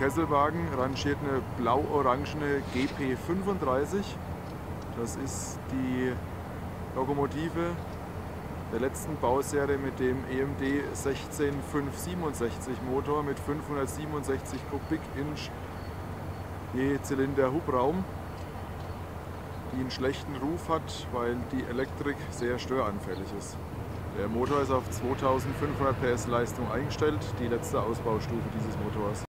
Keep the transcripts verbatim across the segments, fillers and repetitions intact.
Kesselwagen rangiert eine blau-orangene G P fünfunddreißig. Das ist die Lokomotive der letzten Bauserie mit dem E M D sechzehn fünfhundertsiebenundsechzig Motor mit fünfhundertsiebenundsechzig Kubik-Inch je Zylinder Hubraum, die einen schlechten Ruf hat, weil die Elektrik sehr störanfällig ist. Der Motor ist auf zweitausendfünfhundert P S Leistung eingestellt, die letzte Ausbaustufe dieses Motors.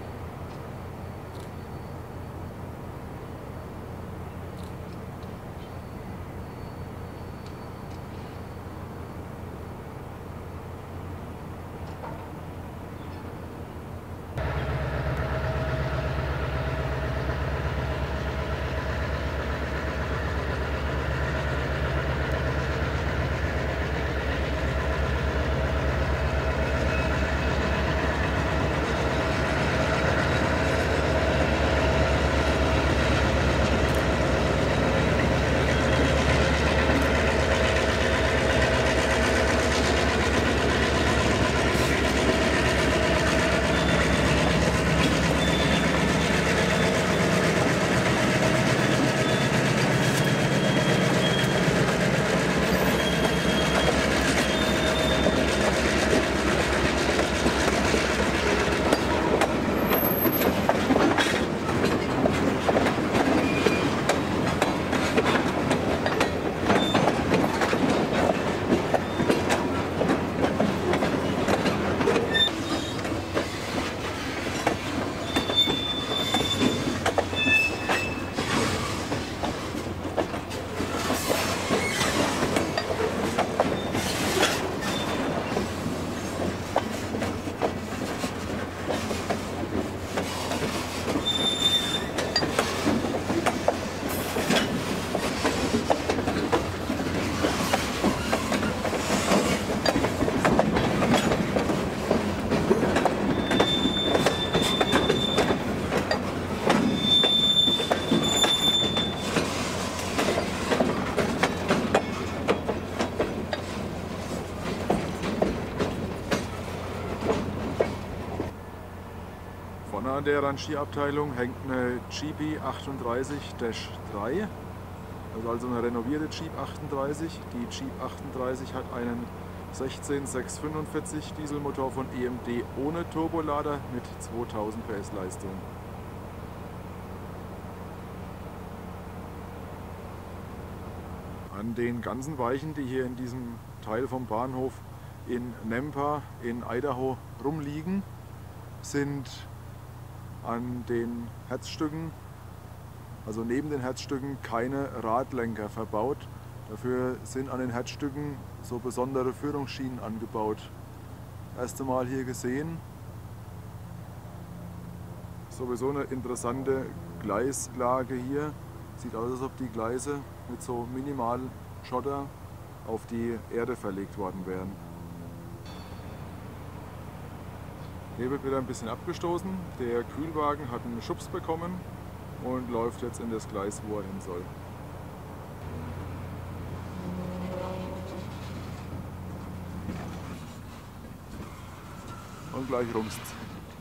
Vorne an der Rangierabteilung hängt eine Jeep achtunddreißig drei, also, also eine renovierte Jeep achtunddreißig. Die Jeep achtunddreißig hat einen sechzehn sechshundertfünfundvierzig Dieselmotor von E M D ohne Turbolader mit zweitausend P S Leistung. An den ganzen Weichen, die hier in diesem Teil vom Bahnhof in Nampa in Idaho rumliegen, sind an den Herzstücken, also neben den Herzstücken, keine Radlenker verbaut. Dafür sind an den Herzstücken so besondere Führungsschienen angebaut. Erste Mal hier gesehen. Sowieso eine interessante Gleislage hier. Sieht aus, als ob die Gleise mit so minimal Schotter auf die Erde verlegt worden wären. Hier wird wieder ein bisschen abgestoßen. Der Kühlwagen hat einen Schubs bekommen und läuft jetzt in das Gleis, wo er hin soll. Und gleich rumst's.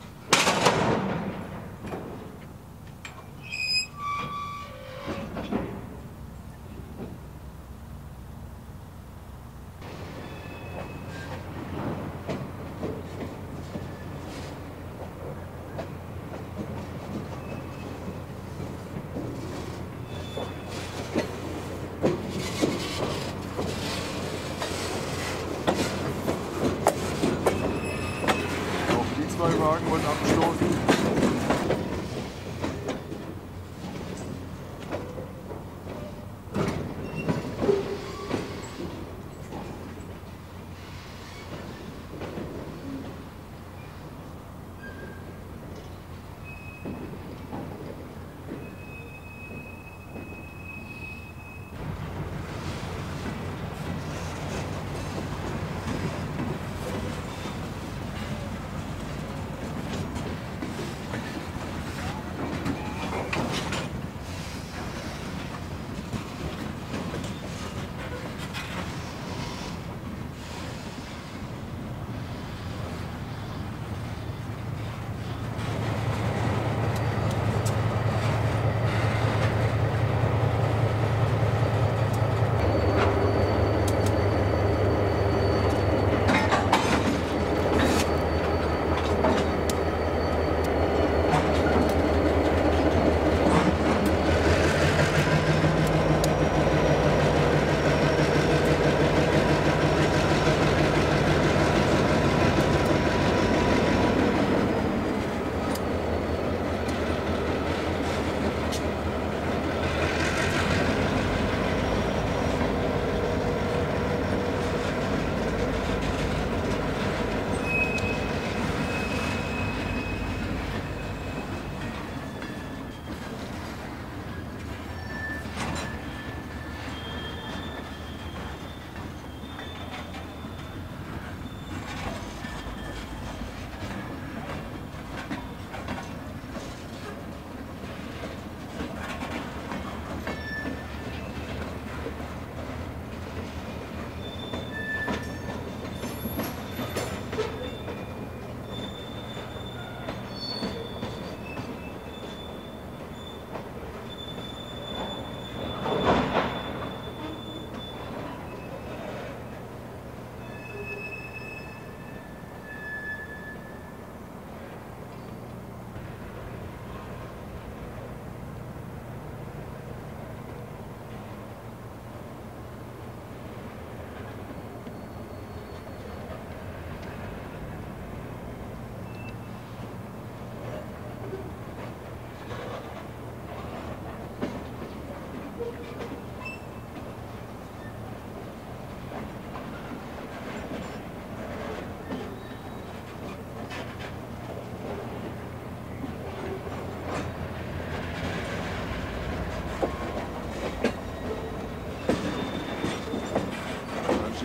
Zwei Wagen wurden abgestoßen.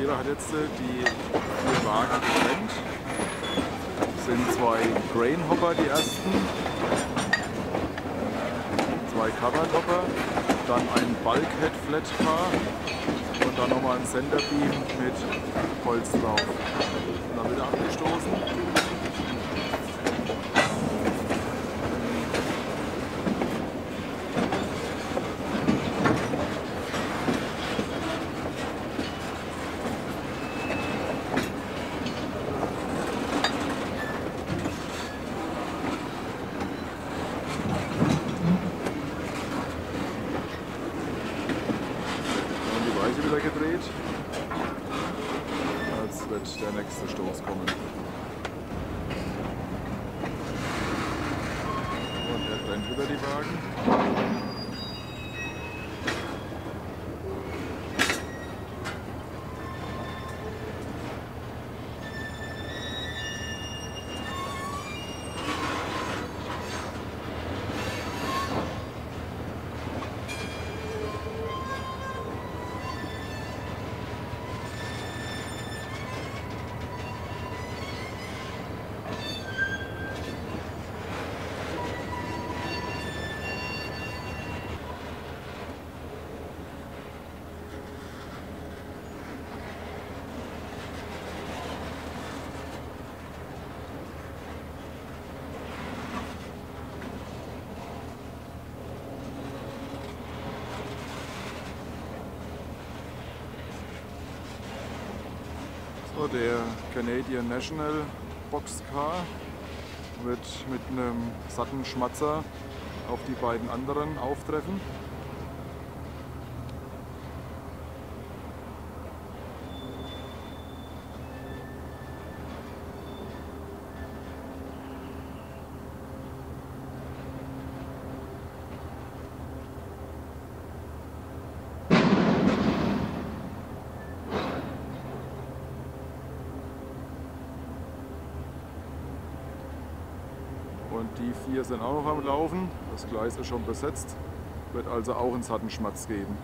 Lackierer hat jetzt die vier Wagen getrennt. Das sind zwei Grain Hopper, die ersten, zwei Covered Hopper, dann ein Bulkhead Flat Car und dann nochmal ein Center Beam mit Holz drauf. Und dann wieder abgestoßen. Wieder gedreht. Jetzt wird der nächste Stoß kommen. Und er trennt wieder die Wagen. So, der Canadian National Boxcar wird mit einem satten Schmatzer auf die beiden anderen auftreffen. Und die vier sind auch noch am Laufen. Das Gleis ist schon besetzt. Wird also auch einen satten Schmatz geben.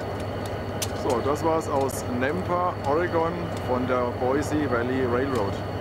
So, das war's aus Nampa, Oregon von der Boise Valley Railroad.